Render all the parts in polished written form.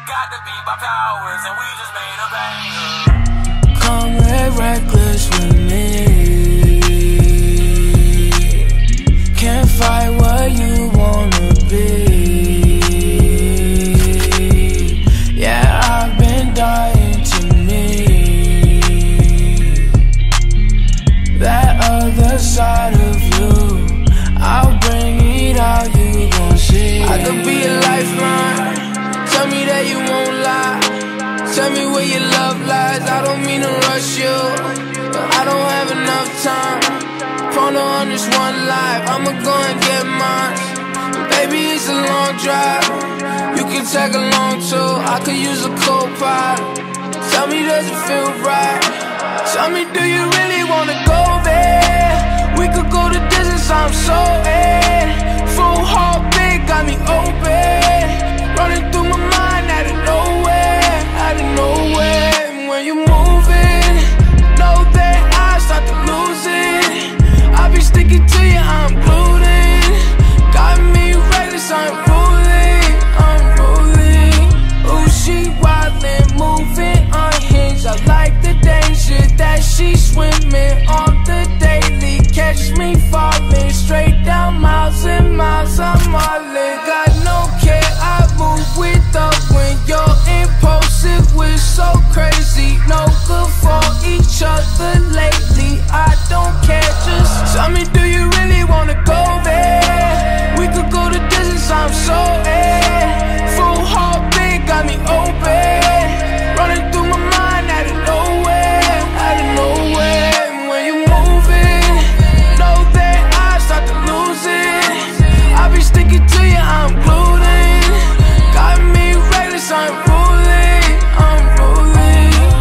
Got to be by powers, and we just made a banger. Come get reckless with me. Can't fight what you wanna be. Yeah, I've been dying to meet that other side of you. I'll bring it out, you gon' see. I could be a lifeline. Tell me that you won't lie. Tell me where your love lies. I don't mean to rush you, but I don't have enough time. Ponder on this one life, I'ma go and get mine. Baby, it's a long drive, you can tag along too. I could use a co-pilot. Tell me, does it feel right? Tell me, do you really wanna go there? We could go the distance, I'm so in. Full heartbeat got me open, running through my mind out of nowhere, out of nowhere. And when you're moving, know that I start to lose it. I'll be sticking to you, I'm glued in. Got me reckless, unruly, unruly. Ooh, she wildin', moving unhinged. I like the danger that she's swimming on the daily. Catch me falling straight down miles and miles. I'm all in, got no care. I move with the wind. You're impulsive, we're so crazy. No good for each other lately. I don't care, just tell me, do you really wanna go there? We could go the distance, I'm so in. Full heartbeat got me open, running through my mind out of nowhere, out of nowhere. And when you're moving, know that I start to lose it. I'll be sticking to you, I'm glued in. Got me reckless, unruly, unruly.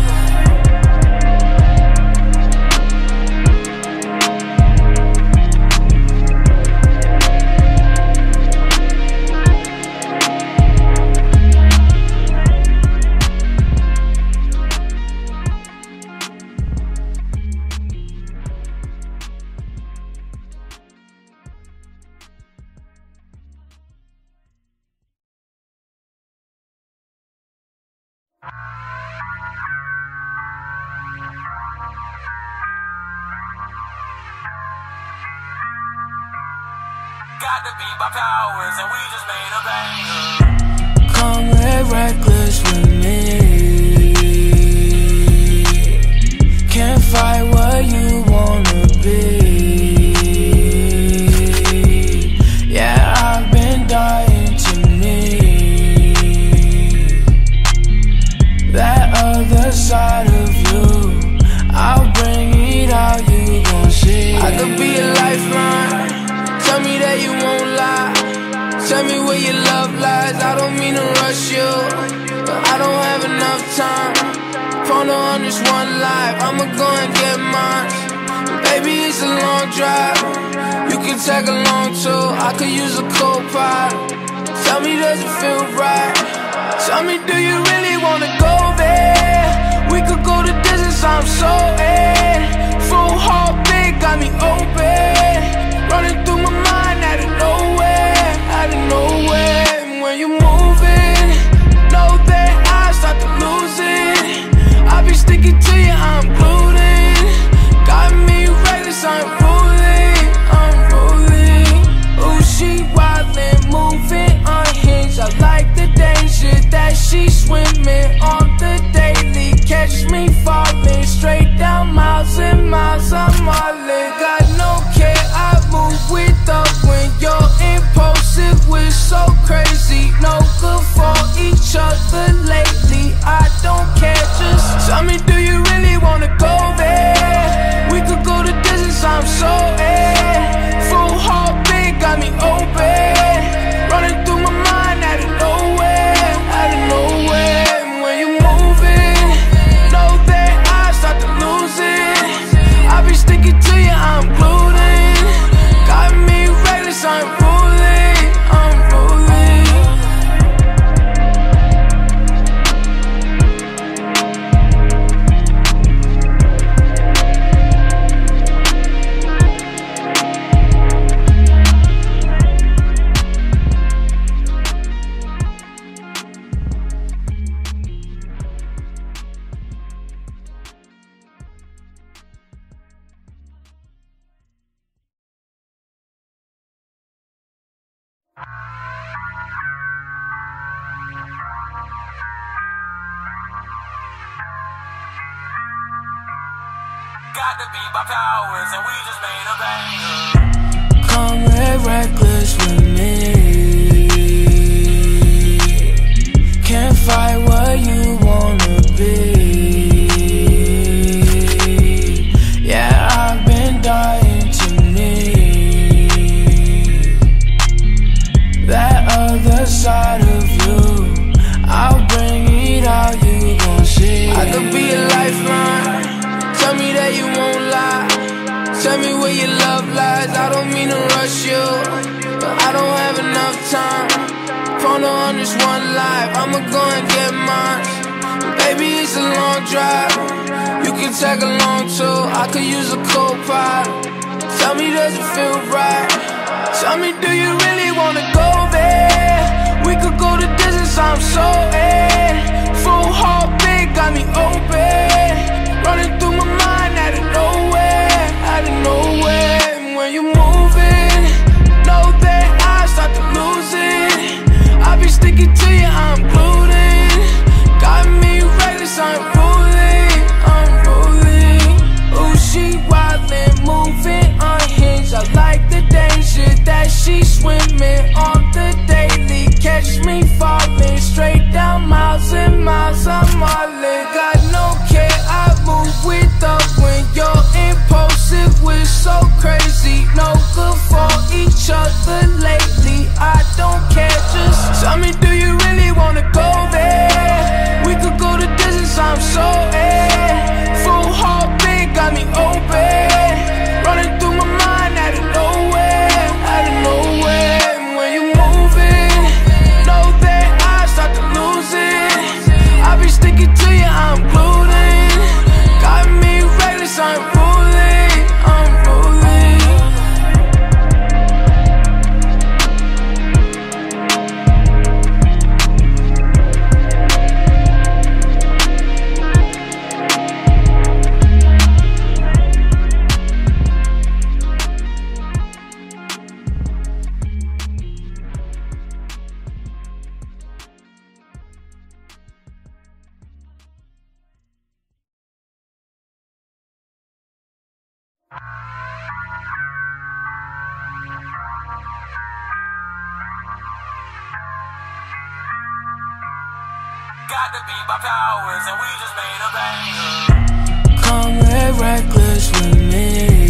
Got to be by powers, and we just made a banger. Come get reckless with me. Can't fight what you wanna be. Yeah, I've been dying to meet that other side of you. I'll bring it out, you gon' see. I could be a lifeline. Tell me that you won't lie. Tell me where your love lies. I don't mean to rush you, but I don't have enough time. Ponder on this one life, I'ma go and get mine. Baby, it's a long drive, you can tag along too. I could use a co-pilot. Tell me, does it feel right? Tell me, do you really wanna go there? We could go the distance, I'm so in. Full heartbeat got me open, running through my mind out of nowhere, out of nowhere. And when you're moving, know that I start to lose it. I'll be sticking to you, I'm glued in. Got me reckless, unruly, unruly. Ooh, she wildin', moving unhinged. I like the danger that she's swimming on the daily. Catch me falling straight down miles and miles. I'm all in, got no care. I Got to beat my powers, and we just made a banger. Come get reckless with me. Can't fight what you wanna be. Yeah, I've been dying to meet that other side of you. I'll bring it out, you gon' see. I could be a lifeline. Tell me that you won't lie. Tell me where your love lies. I don't mean to rush you, but I don't have enough time. Ponder on this one life, I'ma go and get mine. Baby, it's a long drive, you can tag along too. I could use a co-pilot. Tell me, does it feel right? Tell me, do you really wanna go there? We could go the distance, I'm so in. Full heart big, got me open. Running through my mind out of nowhere, out of nowhere. And when you're moving, know that I start to lose it. I be sticking to you, I'm glued in. Got me reckless, I'm ruling, I'm ruling. Ooh, she wildin', moving unhinged. I like the danger that she swimming on the daily. Catch me falling straight down miles and miles. I'm all in, got no care. I move with up when you're impulsive. We're so crazy, no good for each other lately. I don't care, just tell me, do you really wanna go there? We could go the distance, I'm so in. Full heart big, got me open. Running through my mind out of nowhere, out of nowhere. And when you're moving, know that I start to lose it. I be sticking to you, I'm glued in. Got me reckless, I'm ruling, I'm ruling. Got to beat my powers, and we just made a banger. Come get reckless with me.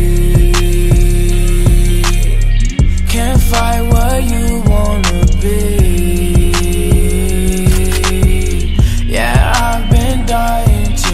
Can't fight what you wanna be. Yeah, I've been dying to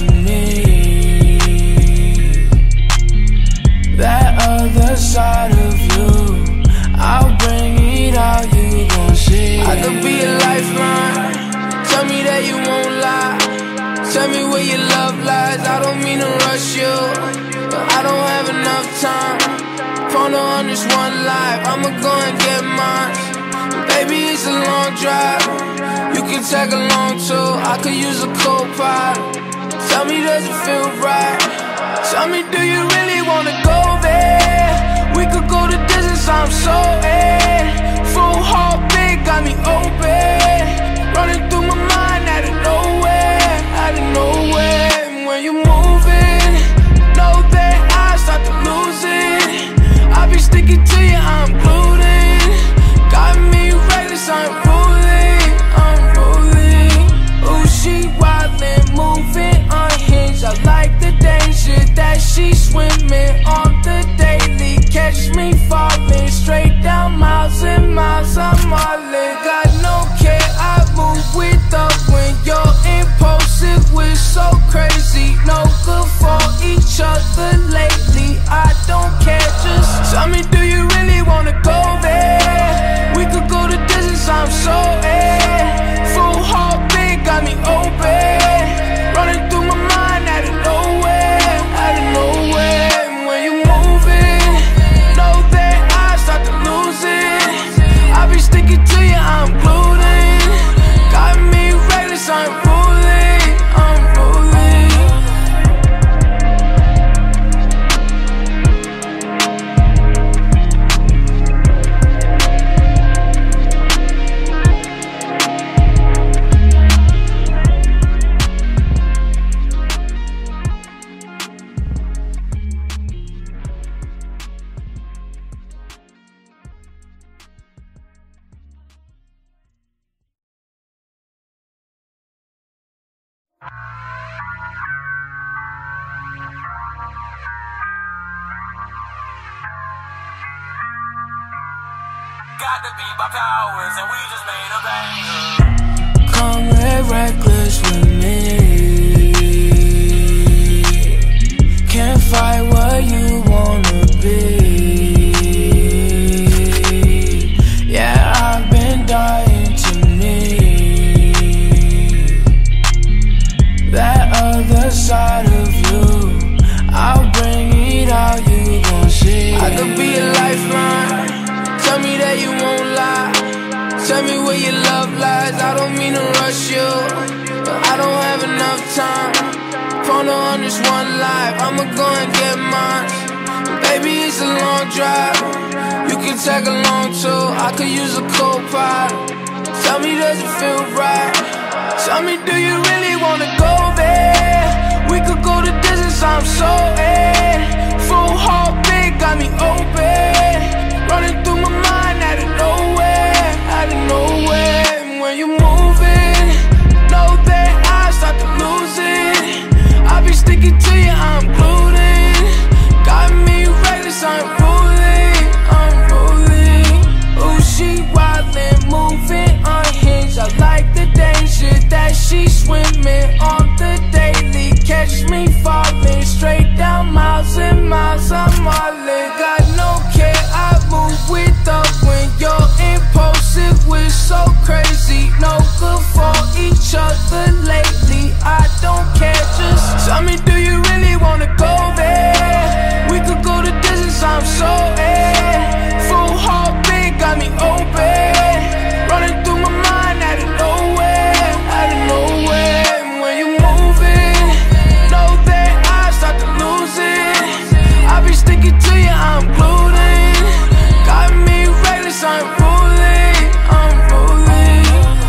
meet that other side of you. I'll bring it out, you gon' see. I could be a lifeline. Tell me that you won't lie. Tell me where your love lies. I don't mean to rush you, but I don't have enough time. Ponder on this one life, I'ma go and get mine. Baby, it's a long drive, you can tag along too. I could use a co-pilot. Tell me, does it feel right? Tell me, do you really wanna go there? We could go the distance, I'm so in. Full heart big, got me open. Running through my mind out of nowhere, out of nowhere. And when you're moving, know that I start to lose it. I be sticking to you, I'm glued in. Got me reckless, I'm ruling, I'm ruling. Ooh, she wildin', moving unhinged. I like the danger that she swimming on the daily. Catch me falling Got to be my powers, and we just made a banger. Come get reckless with me. Can't fight what you wanna be. Yeah, I've been dying to meet that other side of you. I'll bring it out, you gon' see. I could be a lifeline. Tell me that you won't lie. Tell me where your love lies. I don't mean to rush you, but I don't have enough time. Ponder on this one life, I'ma go and get mine. Baby, it's a long drive. You can tag along too. I could use a co-pilot. Tell me, does it feel right? Tell me, do you really wanna go there? We could go the distance, I'm so in. Full heartbeat got me open. Running through my mind out of nowhere, out of nowhere. And when you move it, know that I start to lose it. I'll be sticking to you, I'm glued in. Got me reckless, I'm ruling, I'm ruling. Ooh, she wildin', moving unhinged. I like the danger that she's swimming on the daily. Catch me falling straight down miles and miles. I'm all in, got no care. I move with the wind. You're impulsive, we're so crazy. No good for each other lately. I don't care, just tell me, do you really wanna go there? We could go the distance, I'm so in. Full heartbeat got me open. Running through my mind out of nowhere, out of nowhere. And when you move it, know that I start to lose it. I'll be sticking to you, I'm glued in. Got me reckless, I'm ruling, I'm ruling.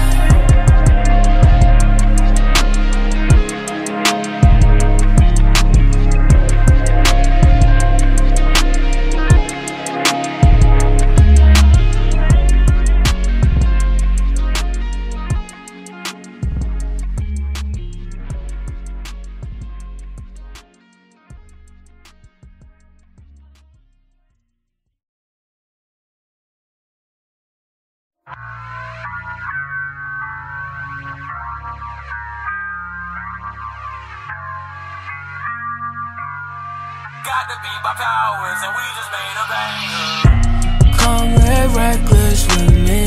Got to be my powers, and we just made a banger. Come get reckless with me.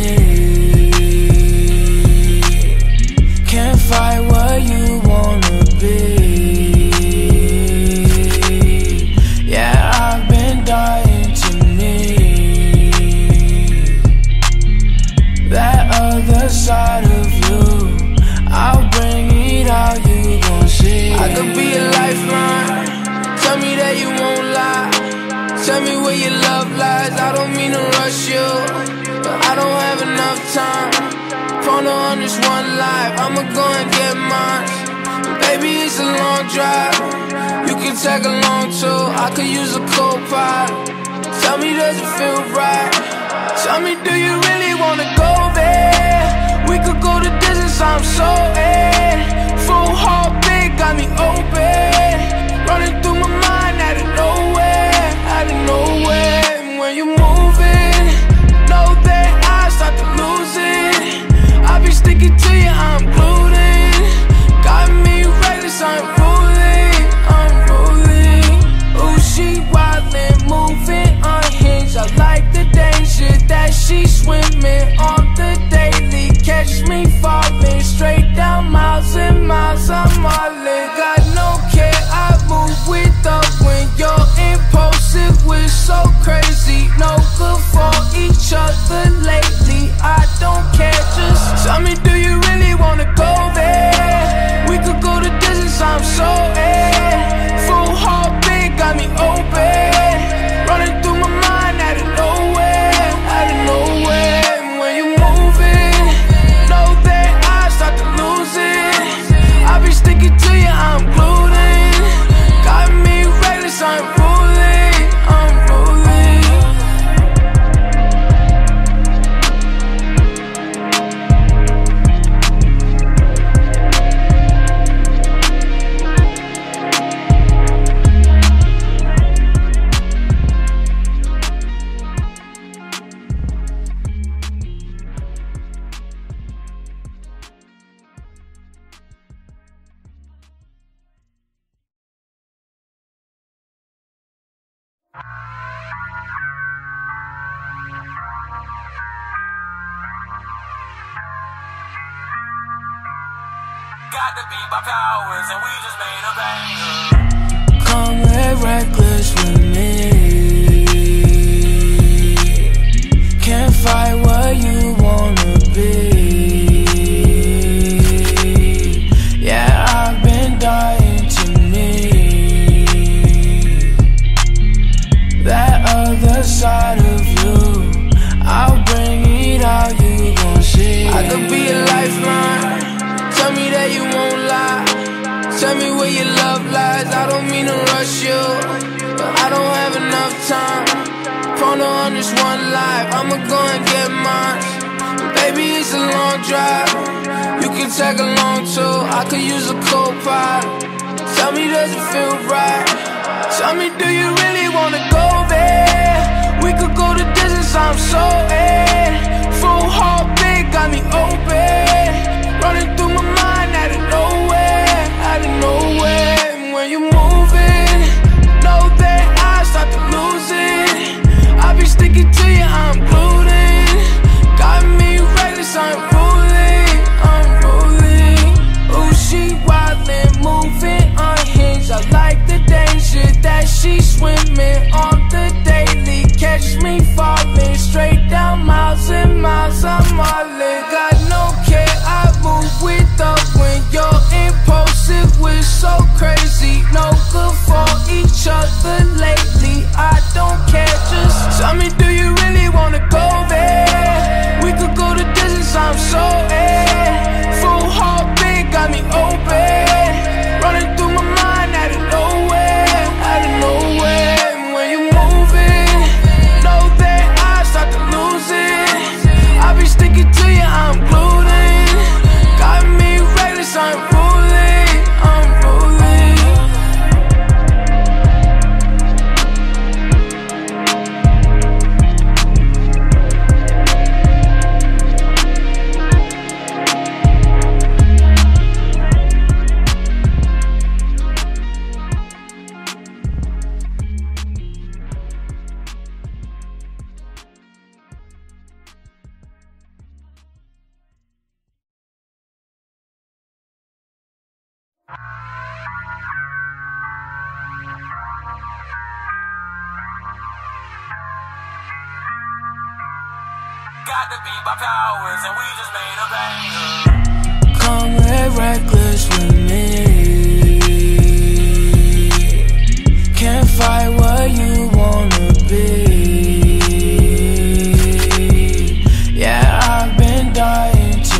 Can't fight what you wanna be. Yeah, I've been dying to meet that other side of you. I'll bring it out, you gon' see. I could be a lifeline. Tell me that you won't lie. Tell me where your love lies. I don't mean to rush you, but I don't have enough time. Ponder on this one life, I'ma go and get mine. Baby, it's a long drive. You can tag along too. I could use a co-pilot. Tell me, does it feel right? Tell me, do you really wanna go there? We could go the distance, I'm so in. Full heartbeat got me open. Running through my mind out of nowhere, out of nowhere. And when you move it, know that I start to lose it. I'll be sticking to you, I'm glued in. Got me reckless, I'm ruling, I'm ruling. Ooh, she wildin', moving unhinged. I like the danger that she's swimming on the daily. Catch me falling straight down miles and miles. I'm all in, got no care. I move with Got to beat my powers, and we just made a banger. Come live reckless with me. Can't fight what you wanna be. Yeah, I've been dying to meet that other side of you. I'll bring it out, you gon' see. I could be a lifeline. Tell me that you won't lie. Tell me where your love lies. I don't mean to rush you, but I don't have enough time. Ponder on this one life, I'ma go and get mine. Baby, it's a long drive. You can tag along too. I could use a co-pilot. Tell me, does it feel right? Tell me, do you really wanna go there? We could go the distance, I'm so in. Full heartbeat got me open. Running through my mind out of nowhere, out of nowhere. And when you're moving, know that I start to lose it. I'll be sticking to you, I'm glued in. Got me reckless, I'm ruling, I'm ruling. Ooh, she wildin', moving unhinged. I like the danger that she's swimming on the daily. Catch me falling straight down miles and miles. I'm all in, got no care. I move with up when you're impulsive. We're so crazy, no good for each other lately. I don't care, just tell me, do you really wanna go there? We could go the distance, I'm so in. Full heartbeat got me open. Running through my mind out of nowhere, out of nowhere. And when you're moving, know that I start to lose it. I'll be sticking to you, I'm glued in. Got me reckless, I'm ruling, I'm ruling. Got to beat my powers, and we just made a banger. Come live reckless with me. Can't fight what you wanna be. Yeah, I've been dying to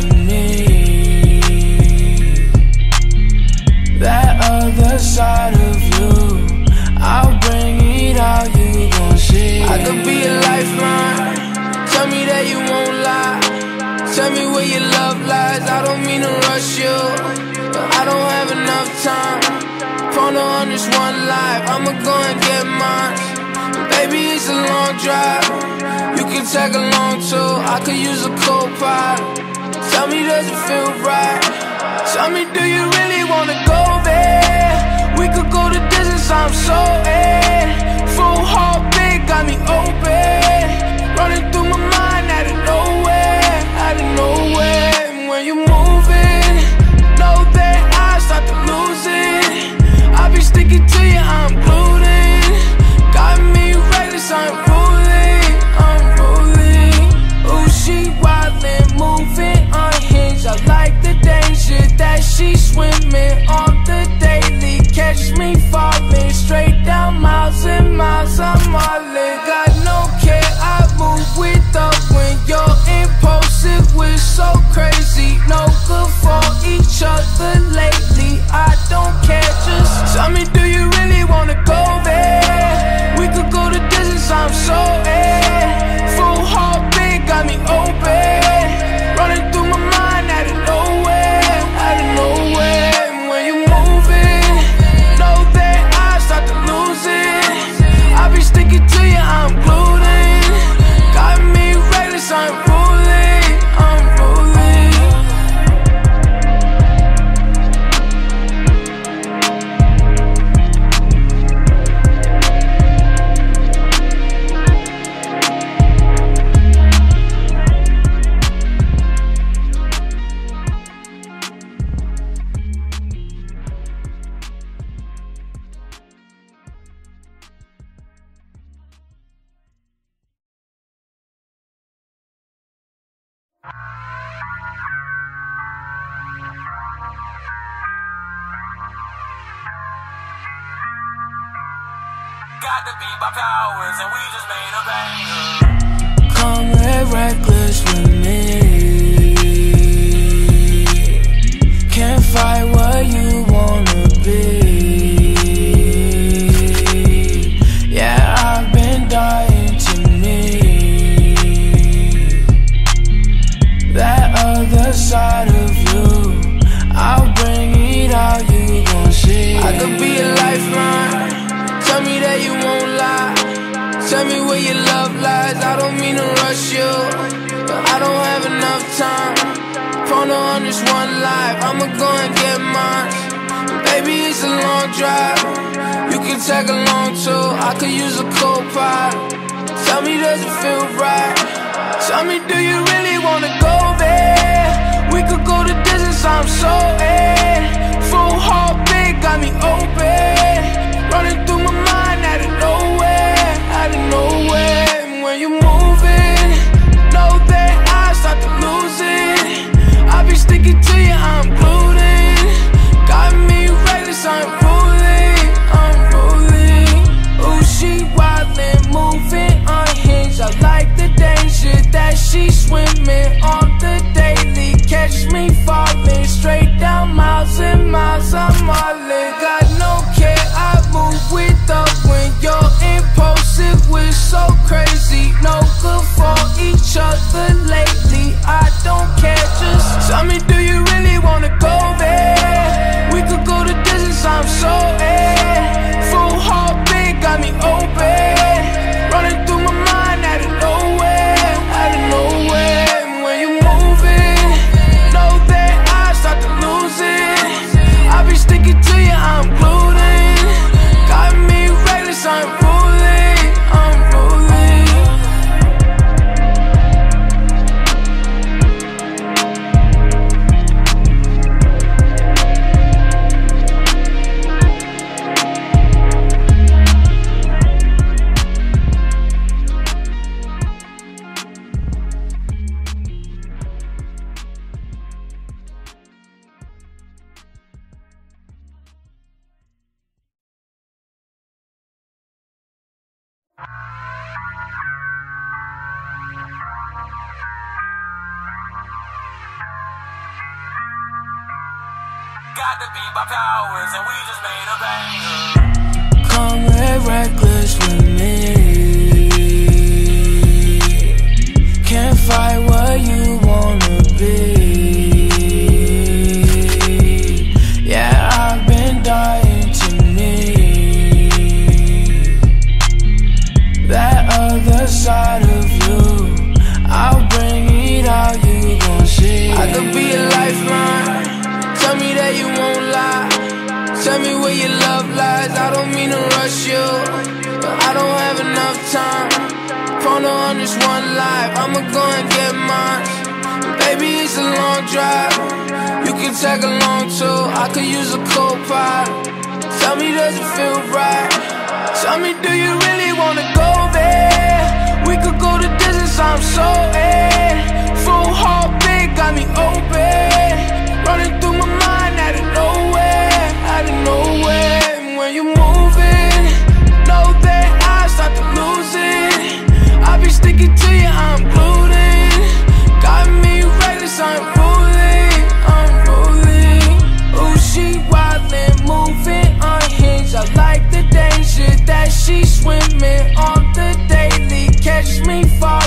meet that other side of you. I'll bring it out, you gon' see. I could be a lifeline. Tell me that you won't lie. Tell me where your love lies. I don't mean to rush you, but I don't have enough time. Ponder on this one life, I'ma go and get mine. Baby, it's a long drive. You can tag along too. I could use a co-pilot. Tell me, does it feel right? Tell me, do you really wanna go there? We could go the distance, I'm so in. Full heartbeat got me open. Running through my mind out of nowhere, out of nowhere. And when you're moving, know that I start to lose it. I'll be sticking to you, I'm glued in. Got me reckless, I'm ruling, I'm ruling. Ooh, she wildin', moving unhinged. I like the danger that she's swimming on the daily. Catch me falling straight down miles and miles. I'm all in, got no care. I Got to be my powers, and we just made a banger. Come get reckless with me. Can't fight what you wanna be. Yeah, I've been dying to meet that other side of you. I'll bring it out, you gon' see. I could be a lifeline. Tell me that you won't lie. Tell me where your love lies. I don't mean to rush you, but I don't have enough time. Ponder on this one life, I'ma go and get mine. Baby, it's a long drive. You can tag along too. I could use a co-pilot. Tell me, does it feel right? Tell me, do you really wanna go there? We could go the distance, I'm so in. Full heartbeat got me open. Running through my mind out of nowhere, out of nowhere. And when you're moving, know that I start to lose it. I'll be sticking to you, I'm glued in. Got me reckless, I'm unruly, unruly. Ooh, she wildin', moving unhinged. I like the danger that she's swimming on the daily. Catch me falling straight down miles and miles. I'm all in, got no care. I move with the wind. You're impulsive, we're so crazy. No good for each other lately. I don't care, just tell me, do you really wanna go there? We could go the distance, I'm so in. Full heartbeat got me open. Running through my mind out of nowhere, out of nowhere. And when you're moving, know that I start to lose it. I'll be sticking to you, I'm glued in. Got me reckless, I'm unruly, unruly. Got to be my powers, and we just made a banger. Come get reckless with me. Can't fight what you wanna be. Yeah, I've been dying to meet that other side of you. I'll bring it out, you gon' see. I could be a lifeline. Tell me that you won't lie. Tell me where your love lies. I don't mean to rush you, but I don't have enough time. Ponder on this one life, I'ma go and get mine. Baby, it's a long drive. You can tag along too. I could use a co-pilot. Tell me, does it feel right? Tell me, do you really wanna go there? We could go the distance, I'm so in. Full heartbeat got me open. Running through my mind out of nowhere, out of nowhere. And when you're moving, know that I start to lose it. I'll be sticking to you, I'm glued in. Got me reckless, I'm unruly, unruly. Ooh, she wildin', moving unhinged. I like the danger that she's swimming on the daily. Catch me falling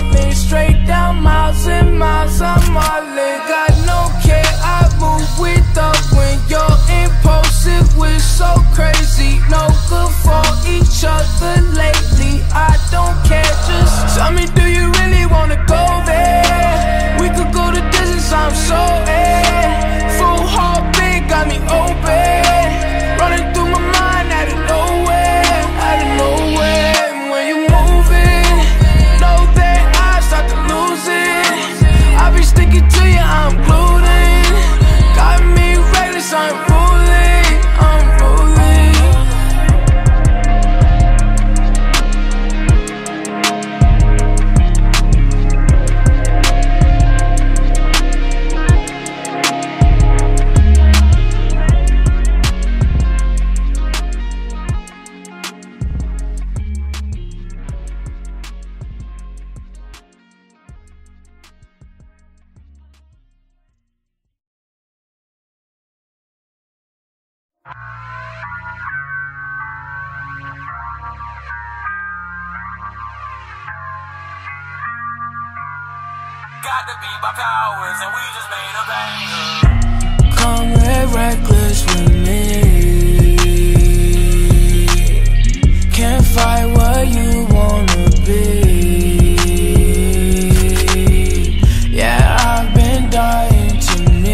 Got to be my powers, and we just made a banger. Come get reckless with me. Can't fight what you wanna be. Yeah, I've been dying to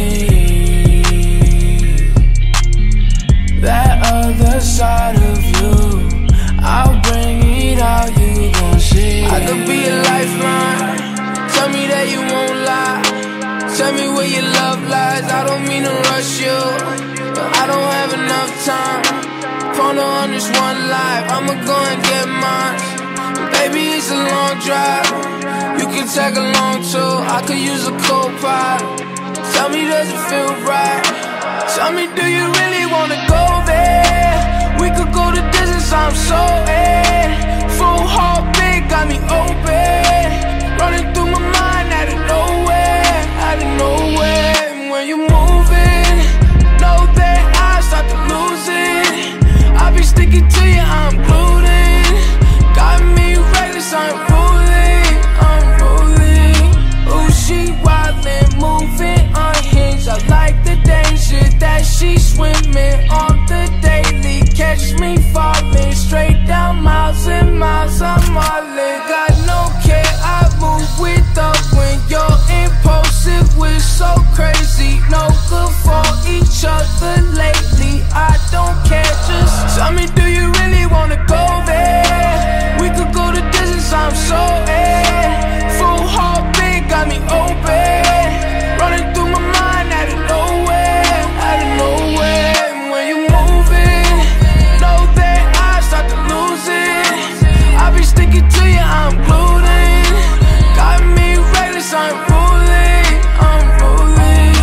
meet that other side of you. I'll bring it out, you gon' see. I could be a lifeline. Tell me that you won't lie. Tell me where your love lies. I don't mean to rush you, but I don't have enough time. Ponder on this one life, I'ma go and get mine. But baby, it's a long drive. You can tag along too. I could use a co-pilot. Tell me, does it feel right? Tell me, do you really wanna go there? We could go the distance, I'm so in. Full heart big, got me open. Running through my mind out of nowhere, out of nowhere. And when you're moving, know that I start to lose it. I'll be sticking to you, I'm glued in. Got me reckless, I'm ruling, I'm ruling. Ooh, she wildin', moving unhinged. I like the danger that she's swimming on the daily. Catch me falling straight down miles and miles. I'm all in, got no care. I move with the wind. You're impulsive, we're so crazy. No good for each other lately. I don't care, just tell me, do you really wanna go there? We could go the distance, I'm so in. Full heart big, got me open. Running through my mind out of nowhere, out of nowhere. And when you're moving, know that I start to lose it. I'll be sticking to you, I'm glued in. Got me reckless, I'm ruling, I'm ruling.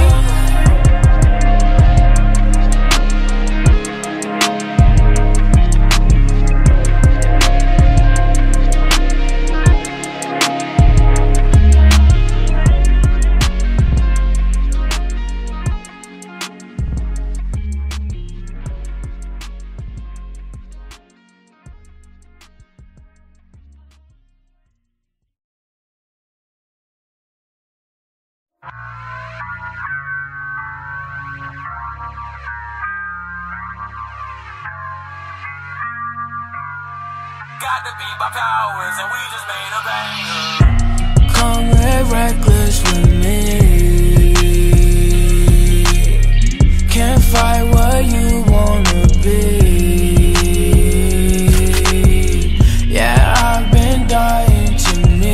Got to be my powers, and we just made a banger. Come get reckless with me. Can't fight what you wanna be. Yeah, I've been dying to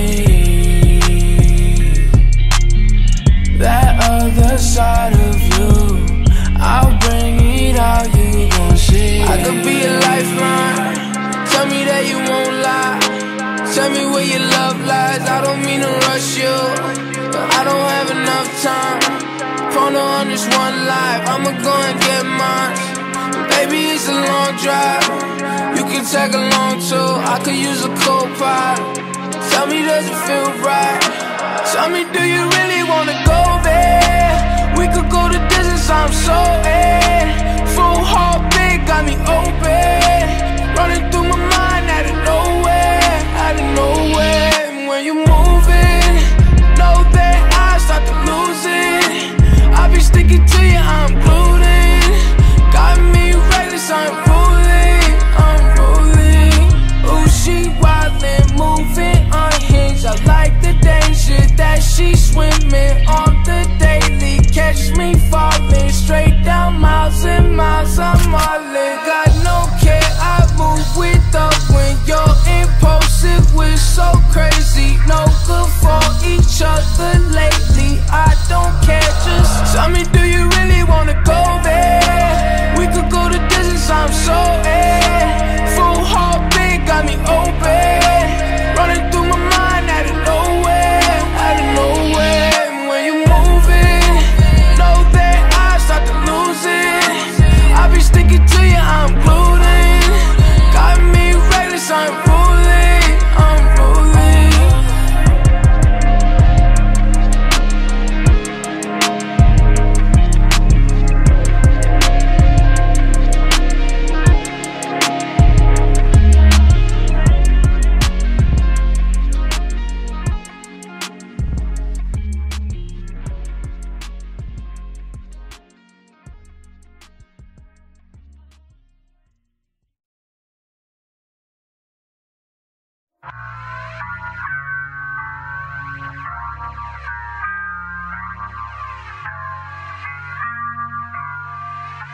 meet that other side of you. I'll bring it out, you gon' see. I could be a lifeline. Tell me that you won't lie. Tell me where your love lies. I don't mean to rush you, but I don't have enough time. Ponder on this one life, I'ma go and get mine. But baby, it's a long drive. You can tag along too. I could use a co-pilot. Tell me, does it feel right? Tell me, do you really wanna go there? We could go the distance, I'm so in. Full heart big, got me open. Running through my mind out of nowhere, out of nowhere. And when you're moving, know that I start to lose it. I'll be sticking to you, I'm glued in. Got me reckless, I'm ruling, I'm ruling. Ooh, she wildin', moving unhinged. I like the danger that she's swimming on the daily. Catch me falling straight down miles and miles. I'm all in, got no care. I move with the wind. You're impulsive, we're so crazy. No good for each other lately. I don't care, just tell me, do you really wanna go there? We could go the distance, I'm so in. Full heart big, got me open. Running through my mind out of nowhere, out of nowhere. And when you're moving, know that I start to lose it. I'll be sticking to you, I'm glued in. Got me reckless, I'm ruling, I'm ruling.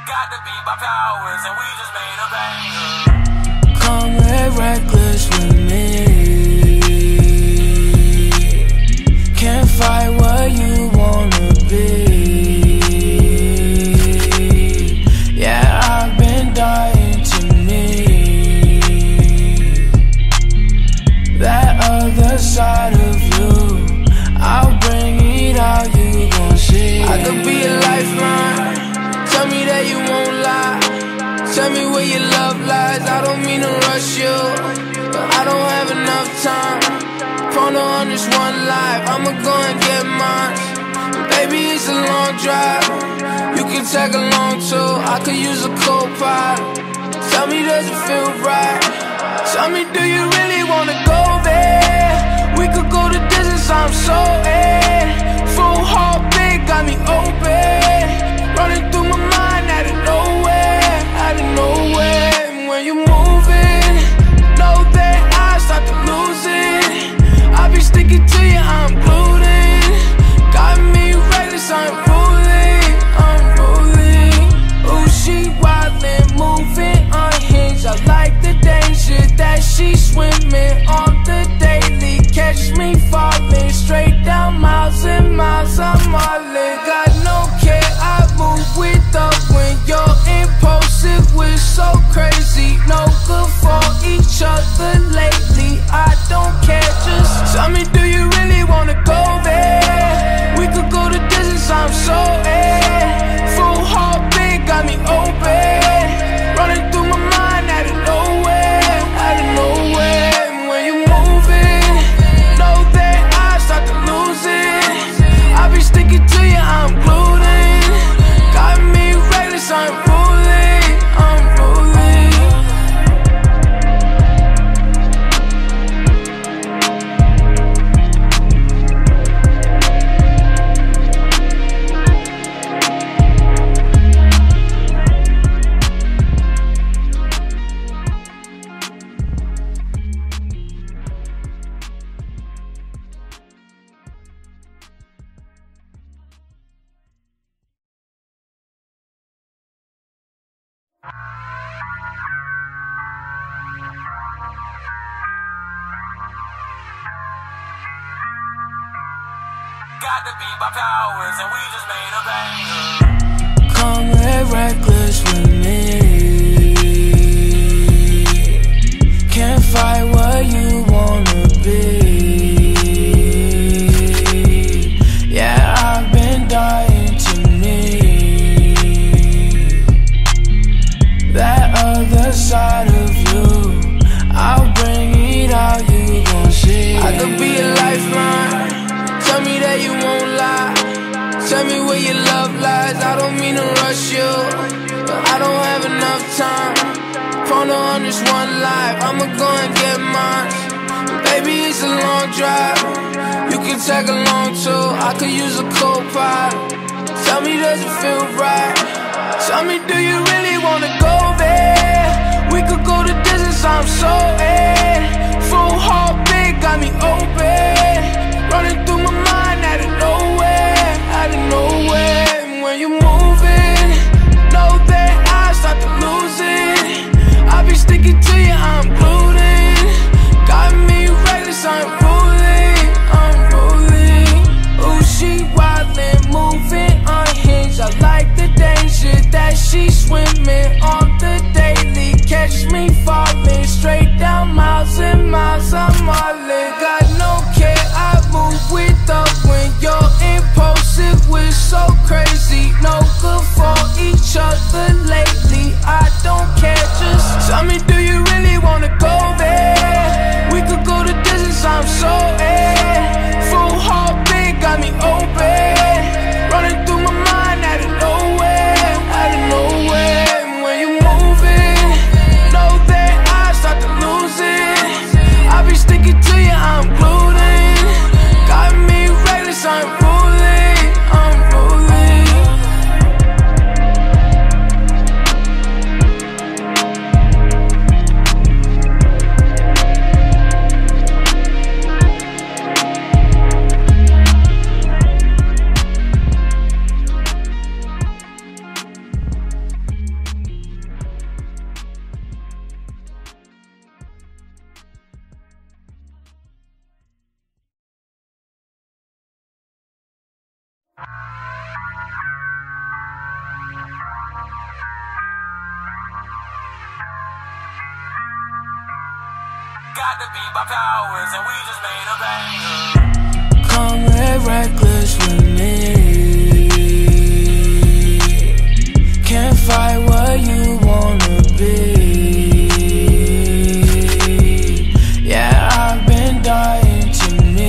Got to be my powers, and we just made a banger. Come get reckless with me. Can't fight what you wanna be. Yeah, I've been dying to meet that other side of you. I'll bring it out, you gon' see. I could be a lifeline. Tell me that you won't lie. Tell me where your love lies. I don't mean to rush you, but I don't have enough time. Ponder on this one life, I'ma go and get mine. Baby, it's a long drive, you can tag along too. I could use a co-pilot. Tell me, does it feel right? Tell me, do you really wanna go there? We could go the distance, I'm so in. Full heartbeat got me open, running through my mind out of nowhere, out of nowhere. And when you're moving, know that I start to lose it. I be sticking to you, I'm glued in. Got me reckless, I'm ruling, I'm ruling. Ooh, she wildin', moving unhinged. I like the danger that she swimming on the daily. Catch me falling straight down miles and miles. I'm all in, got no care. I move with the wind. You're impulsive, we're so crazy. No good for each other lately. I don't care, just tell me, do you really wanna go there? We could go the distance, I'm so in. Full heartbeat got me open, running through my mind out of nowhere, out of nowhere. And when you're moving, know that I start to lose it. I be sticking to you, I'm glued in. Got me reckless, I'm ruling, I'm ruling. Got to be my powers, and we just made a banger. Come get reckless with me. Can't fight what you wanna be. Yeah, I've been dying to meet that other side of you. I'll bring it out, you gon' see. I could be a lifeline. Tell me that you won't lie. Tell me where your love lies. I don't mean to rush you, but I don't have enough time. Ponder on this one life, I'ma go and get mine. Baby, it's a long drive, you can tag along too. I could use a co-pilot. Tell me, does it feel right? Tell me, do you really wanna go there? We could go the distance, I'm so in. Full heartbeat got me open, running through my mind out of nowhere, out of nowhere. And when you're moving, know that I start to lose it. I be sticking to you, I'm glued in. Got me reckless, I'm ruling, I'm ruling. Ooh, she wildin', moving unhinged. I like the danger that she swimming on the daily. Catch me falling straight down miles and miles. I'm all in, got no care. I move with Got to be my powers, and we just made a banger. Come get reckless with me. Can't fight what you wanna be. Yeah, I've been dying to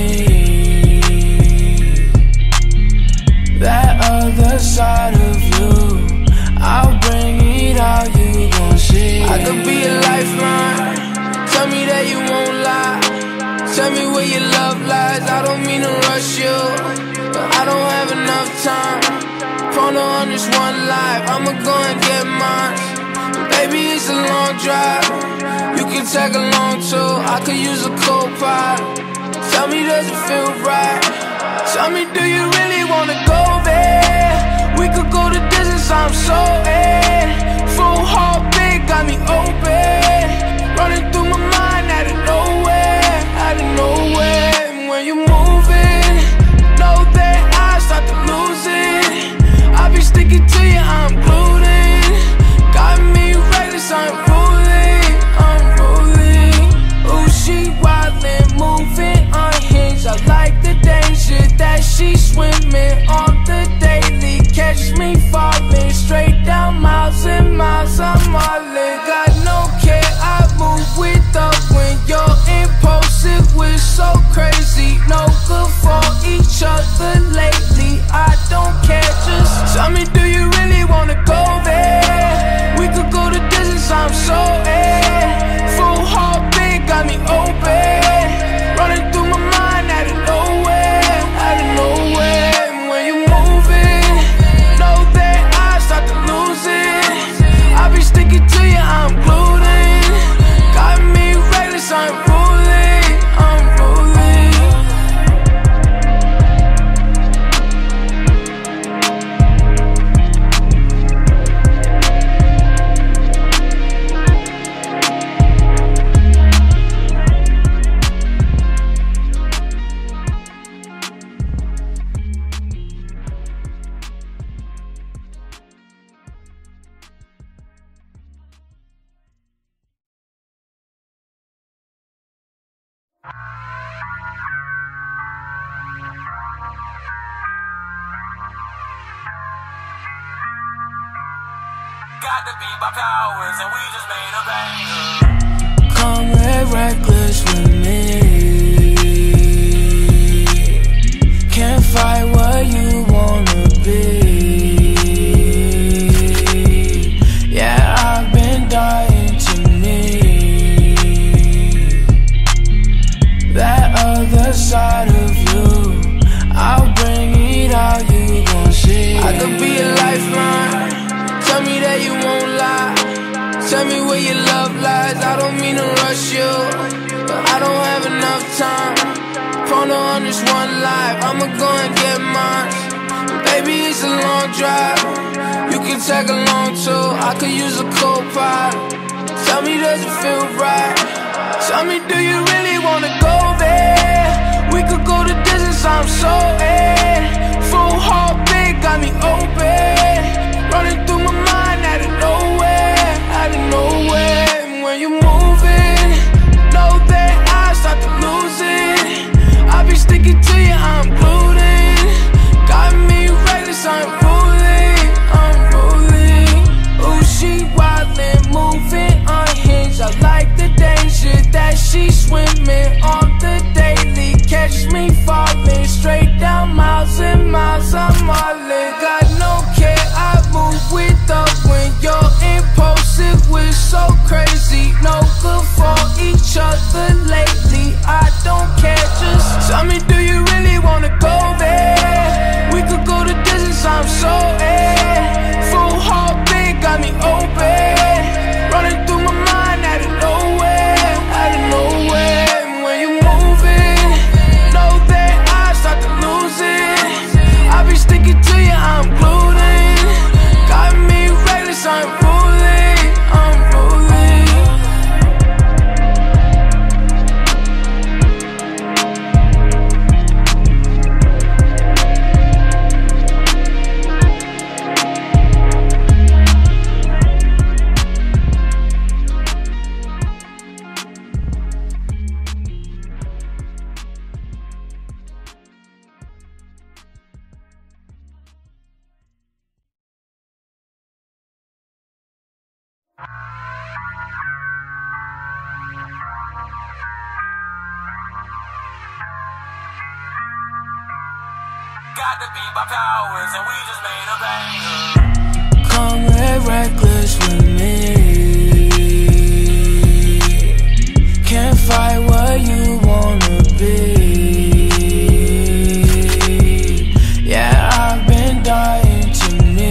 meet that other side of you. I'll bring it out, you gon' see. I could be a lifeline. Tell me that you won't lie. Tell me where your love lies. I don't mean to rush you, but I don't have enough time. Ponder on this one life, I'ma go and get mine. Baby, it's a long drive, you can tag along too. I could use a co-pilot. Tell me, does it feel right? Tell me, do you really wanna go there? We could go the distance, I'm so in. Full heartbeat got me open, running through my mind out of nowhere, out of nowhere. And when you're moving, know that I start to lose it. I be sticking to you, I'm glued in. Got me reckless, unruly, unruly. Ooh, she wildin', moving unhinged. I like the danger that she swimming on the daily. Catch me falling straight down miles and miles. I'm all in, got no care. I move with the wind. You're impulsive, we're so crazy. No good for each other lately. I don't care, just tell me, do you really wanna go there? We could go the distance, I'm so in. Full heartbeat got me open, running through my mind out of nowhere, out of nowhere. And when you're moving, know that I start to lose it. I be sticking to you, I'm glued in. Got me reckless, unruly, unruly. Got to be my powers, and we just made a banger. Come get reckless with me. Can't fight what you wanna be. Yeah, I've been dying to meet that other side of you. I'll bring it out, you gon' see. I could be a lifeline. Tell me that you won't lie. Tell me where your love lies. I don't mean to rush you, but I don't have enough time. Ponder on this one life, I'ma go and get mine. Baby, it's a long drive, you can tag along too. I could use a co-pilot. Tell me, does it feel right? Tell me, do you really wanna go there? We could go the distance, I'm so in. Full heartbeat got me open, running through my mind out of nowhere, out of nowhere. And when you're moving, know that I start to lose it. I be sticking to you, I'm glued in. Got me reckless, unruly, unruly. Ooh, she wildin', moving unhinged. I like the danger that she swimming on the daily. Catch me falling straight Got to beat my powers, and we just made a banger. Come get reckless with me. Can't fight what you wanna be. Yeah, I've been dying to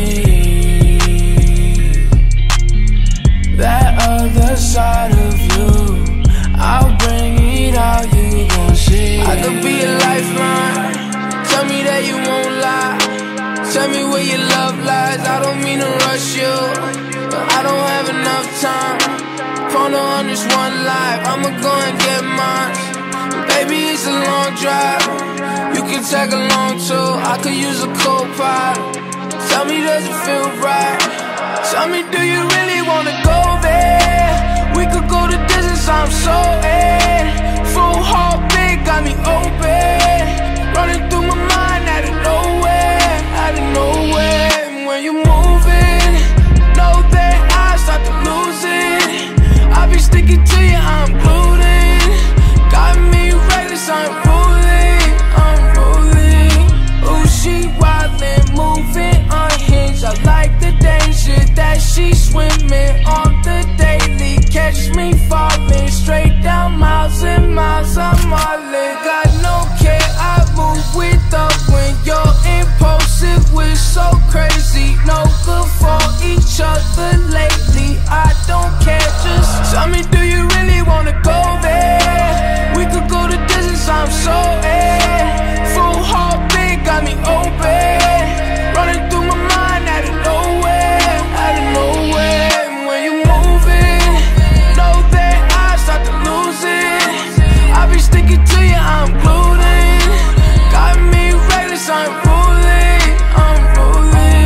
meet that other side of you. I'll bring it out, you gon' see. I could be a lifeline. Tell me that you won't lie. Tell me where your love lies. I don't mean to rush you, but I don't have enough time. Ponder on this one life, I'ma go and get mine. Baby, it's a long drive, you can tag along too. I could use a co-pilot. Tell me, does it feel right? Tell me, do you really wanna go there? We could go the distance, I'm so in. Full heart big, got me open. Running through my mind out of nowhere, out of nowhere. And when you're moving, know that I start to lose it. I be sticking to you, I'm glued in. Got me reckless, I'm ruling, I'm ruling. Ooh, she wildin', moving unhinged. I like the danger that she swimming on the daily. Catch me falling straight down miles and miles. I'm all in, got no care. I move with the wind. You're impulsive, we're so crazy. No good for each other lately. I don't care, just tell me, do you really wanna go there? We could go the distance, I'm so in. Full heart big, got me open. Running through my mind out of nowhere, out of nowhere. And when you're moving, know that I start to lose it. I be sticking to you, I'm glued in. Got me reckless, I'm ruling, I'm ruling.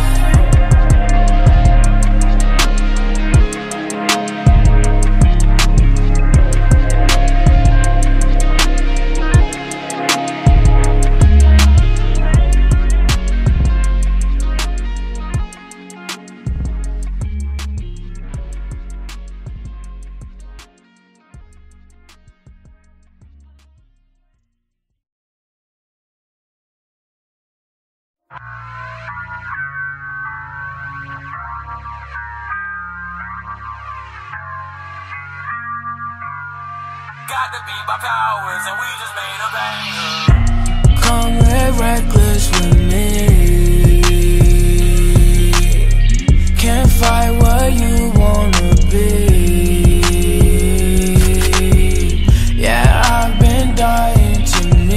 Got to beat my powers, and we just made a banger. Come get reckless with me. Can't fight what you wanna be. Yeah, I've been dying to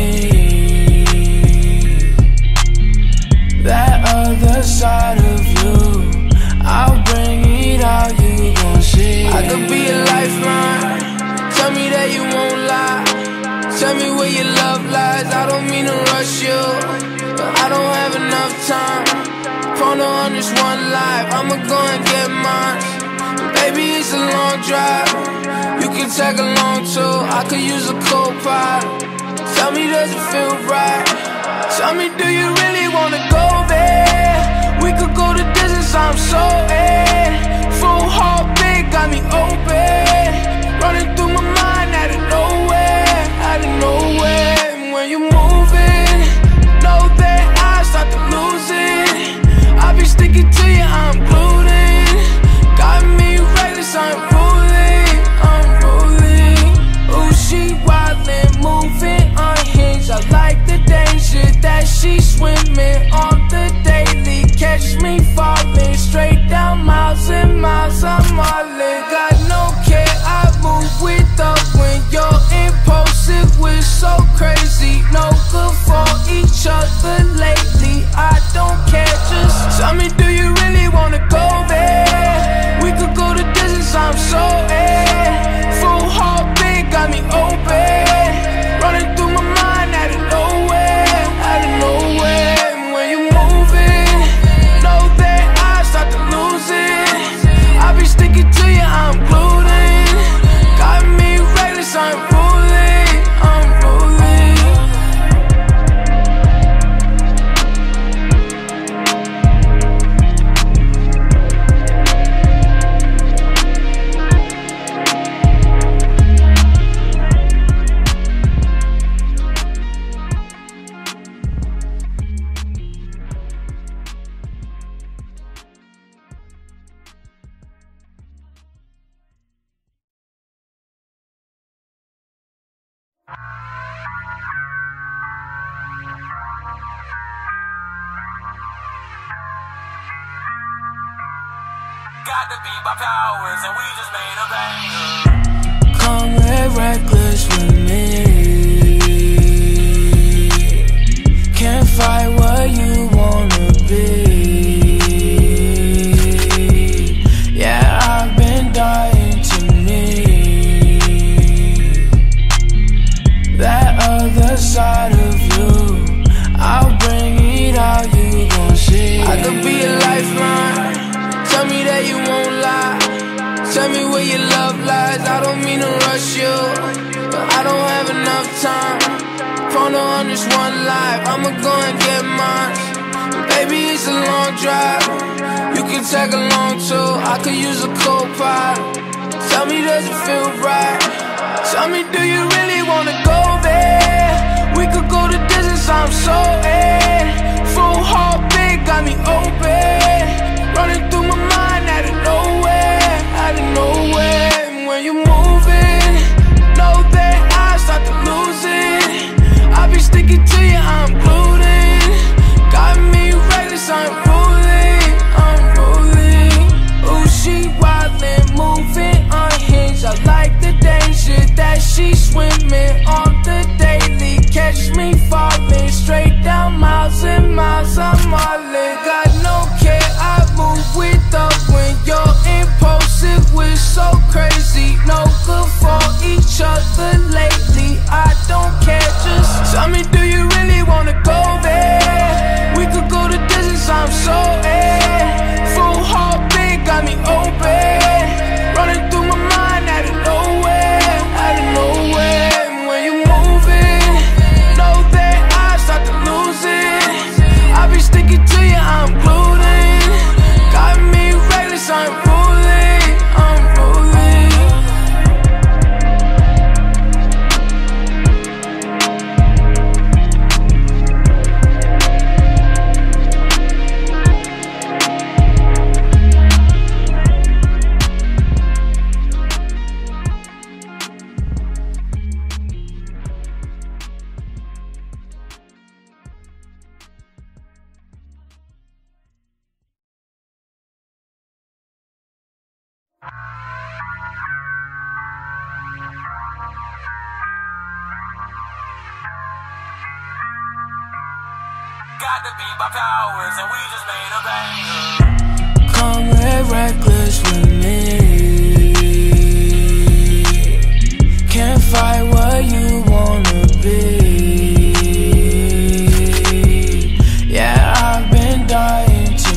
meet that other side of you. I'll bring it out, you gon' see. I could be a lifeline. Tell me that you won't lie. Tell me where your love lies. I don't mean to rush you, but I don't have enough time. Ponder on this one life, I'ma go and get mine. Baby, it's a long drive, you can tag along too. I could use a co-pilot. Tell me, does it feel right? Tell me, do you really wanna go there? We could go the distance, I'm so in. Full heart big, got me open. Running through my mind out of nowhere, out of nowhere. And when you're moving, know that I start to lose it. I be sticking to you, I'm glued in. Got me reckless, I'm ruling, I'm ruling. Ooh, she wildin', moving unhinged. I like the danger that she swimming on the daily. Catch me falling straight down miles and miles. I'm all in, got no care. I move with Got to beat my powers, and we just made a banger. Come get reckless with me. Can't fight what you wanna be. Yeah, I've been dying to meet that other side of you. I'll bring it out, you gon' see. I could be a lifeline. Tell me that you won't lie. Tell me where your love lies. I don't mean to rush you, but I don't have enough time. Ponder on this one life, I'ma go and get mine. Baby, it's a long drive. You can tag along too. I could use a co-pilot. Tell me, does it feel right? Tell me, do you really wanna go there? We could go the distance, I'm so in. Full heart big, got me open. Running through my mind out of nowhere, out of nowhere. And when you're moving, know that I start to lose it. I'll be sticking to you, I'm glued in. Got me reckless, I'm ruling, I'm ruling. Ooh, she wildin', moving unhinged. I like the danger that she's swimming on the daily. Catch me falling straight down miles and miles. I'm all in, got no care. I move with the wind. You're impulsive, we're so crazy. No good for each other lately. I don't care, just tell me, do you really wanna go there? We could go the distance, I'm so in. Full heart big, got me open. Running through my mind out of nowhere, out of nowhere. And when you're moving, know that I start to lose it. I'll be sticking to you, I'm glued in. Got me reckless, I'm ruling, I'm ruling. Got to beat my powers, and we just made a banger. Come get reckless with me. Can't fight what you wanna be. Yeah, I've been dying to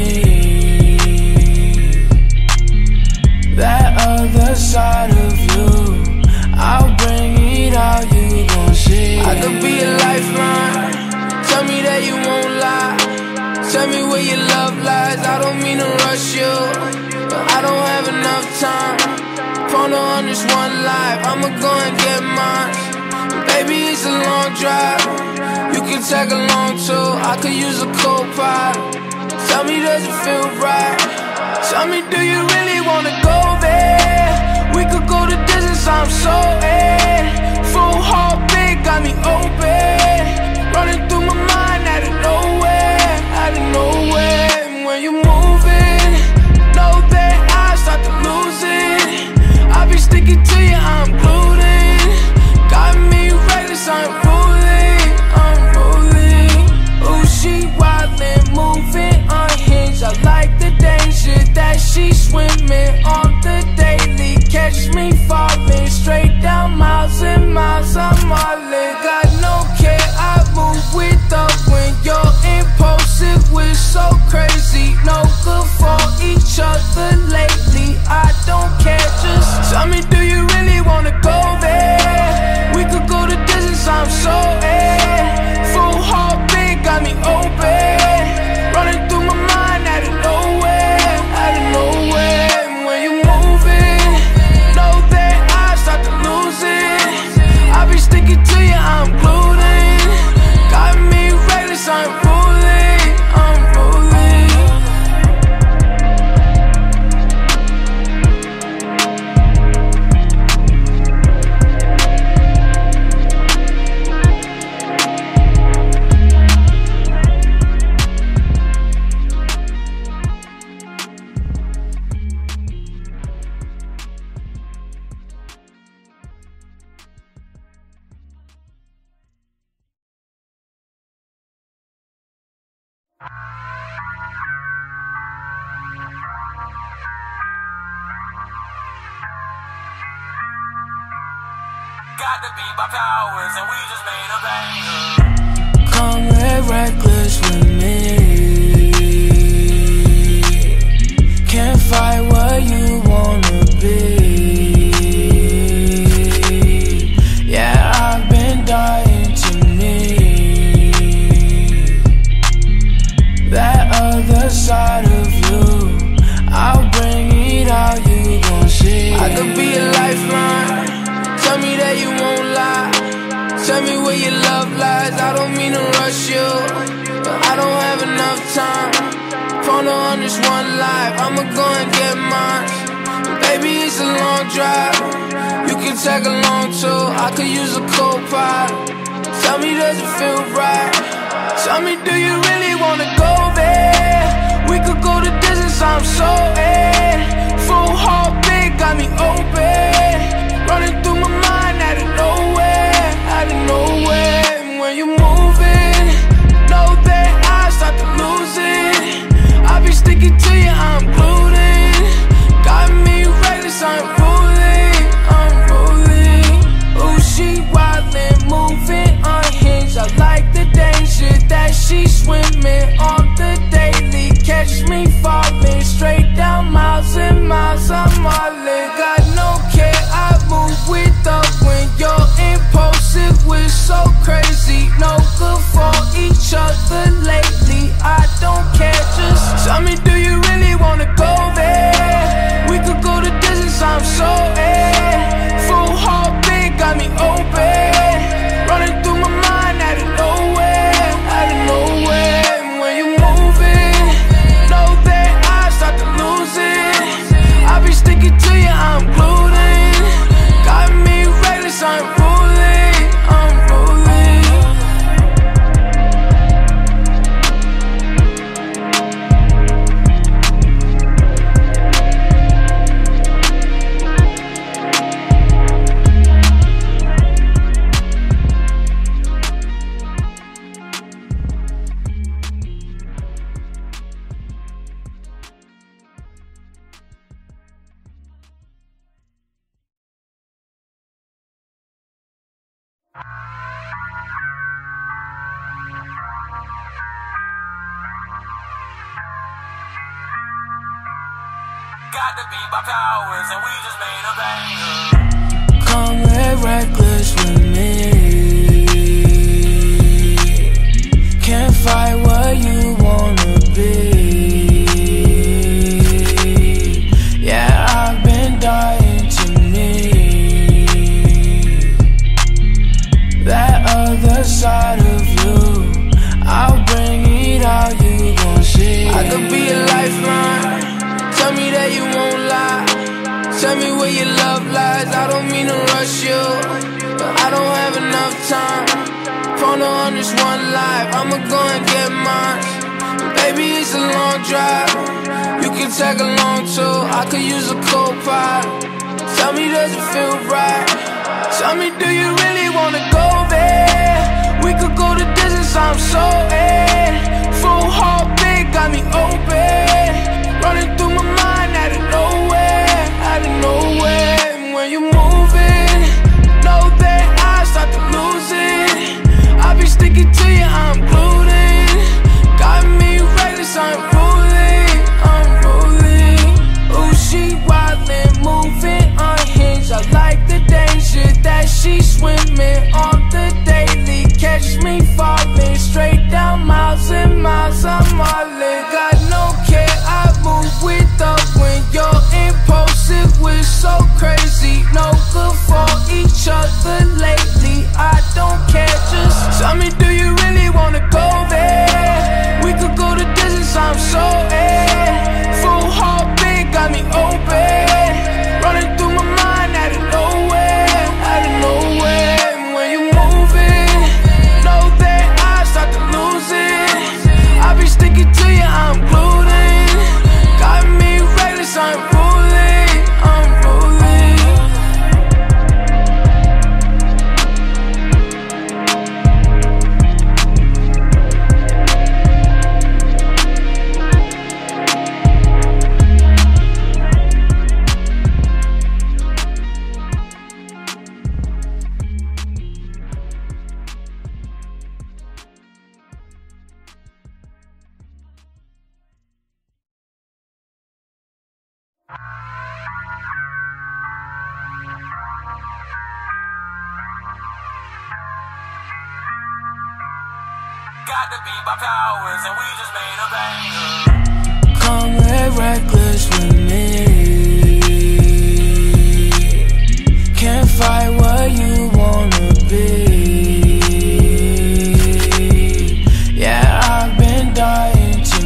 meet that other side of you. I'll bring it out, you gon' see. I could be a lifeline. Tell me that you won't lie. Tell me where your love lies. I don't mean to rush you, but I don't have enough time. Ponder on this one life, I'ma go and get mine. Baby, it's a long drive. You can tag along too. I could use a co-pilot. Tell me, does it feel right? Tell me, do you really wanna go there? We could go the distance, I'm so in. Full heart big, got me open. Running through my mind out of nowhere, out of nowhere. And when you're moving, know that I start to lose it. I'll be sticking to you, I'm glued in. Got me reckless, I'm ruling, I'm ruling. Ooh, she wildin', moving unhinged. I like the danger that she's swimming on the daily. Catch me falling straight down miles and miles. I'm all in, got no care. I move with Got to beat my powers, and we just made a banger. Come get reckless with me. Can't fight what you wanna be. Yeah, I've been dying to meet that other side of you. I'll bring it out, you gon' see. I could be a lifeline. Tell me that you won't lie. Tell me where your love lies. I don't mean to rush you, but I don't have enough time. Ponder on this one life, I'ma go and get mine. Baby, it's a long drive. You can tag along too. I could use a co-pilot. Tell me, does it feel right? Tell me, do you really wanna go there? We could go the distance, I'm so in. Full heartbeat got me open. Running through my mind out of nowhere, out of nowhere. And when you moving, know that I start to lose it. I be sticking to you, I'm glued in. Got me reckless, I'm ruling, I'm ruling. Ooh, she wildin', moving unhinged. I like the danger that she swimming on the daily. Catch me falling straight down miles and miles. I'm all in, got no care. I move with the wind. You're impulsive, we're so crazy. No good for each other lately. I don't care, just tell me, do you really wanna go there? We could go the distance, I'm so in. Full heartbeat got me open. Running through my mind out of nowhere, out of nowhere. And when you moving, know that I start to lose it. I be sticking to you, I'm glued in. Got me reckless, I'm ruling, I'm ruling. Got to beat my powers, and we just made a banger. Come get reckless with me. Can't fight what you wanna be. Yeah, I've been dying to meet that other side of you. I'll bring it out, you gon' see. I could be a lifeline. Tell me that you won't lie. Tell me where your love lies. I don't mean to rush you, but I don't have enough time. Ponder on this one life, I'ma go and get mine. Baby, it's a long drive. You can tag along too. I could use a co-pilot. Tell me, does it feel right? Tell me, do you really wanna go there? We could go the distance, I'm so in. Full heartbeat got me open. Running through my mind out of nowhere, out of nowhere. And when you moving, know that I start to lose it. I be sticking to you, I'm glued in. Got me reckless, I'm ruling, I'm ruling. Ooh, she wildin', moving unhinged. I like the danger that she swimming on the daily. Catch me falling straight down miles and miles. I'm all in, got no care. I move with the wind. You're impulsive, we're so crazy. No good for each other lately. I don't care, just tell me, do you really wanna go there? We could go the distance, I'm so in. Full heartbeat got me open. Running through my mind out of nowhere, out of nowhere. And when you moving, know that got to beat my powers, and we just made a banger. Come live reckless with me. Can't fight what you wanna be. Yeah, I've been dying to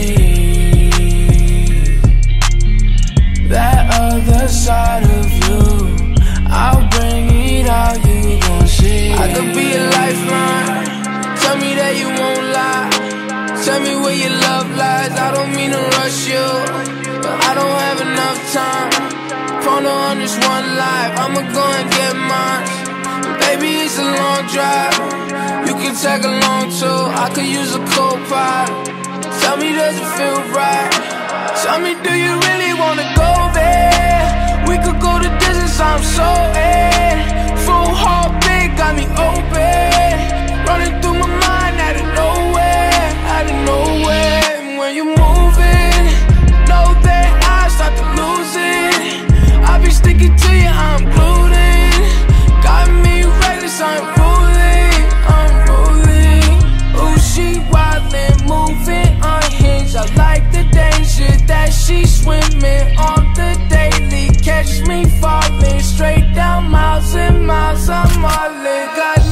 meet that other side of you. I'll bring it out, you gon' see. I could be a lifeline. Tell me that you won't lie. Tell me where your love lies. I don't mean to rush you, but I don't have enough time. Ponder on this one life, I'ma go and get mine. Baby, it's a long drive, you can tag along too. I could use a co-pilot. Tell me, does it feel right? Tell me, do you really wanna go there? We could go the distance, I'm so in. Full heartbeat got me open, running through my mind out of nowhere, out of nowhere. And when you're moving, know that I start to lose it. I'll be sticking to you, I'm glued in. Got me reckless, I'm ruling, I'm ruling. Ooh, she wildin', moving unhinged. I like the danger that she's swimming on the daily. Catch me falling straight down miles and miles, I'm all in. Got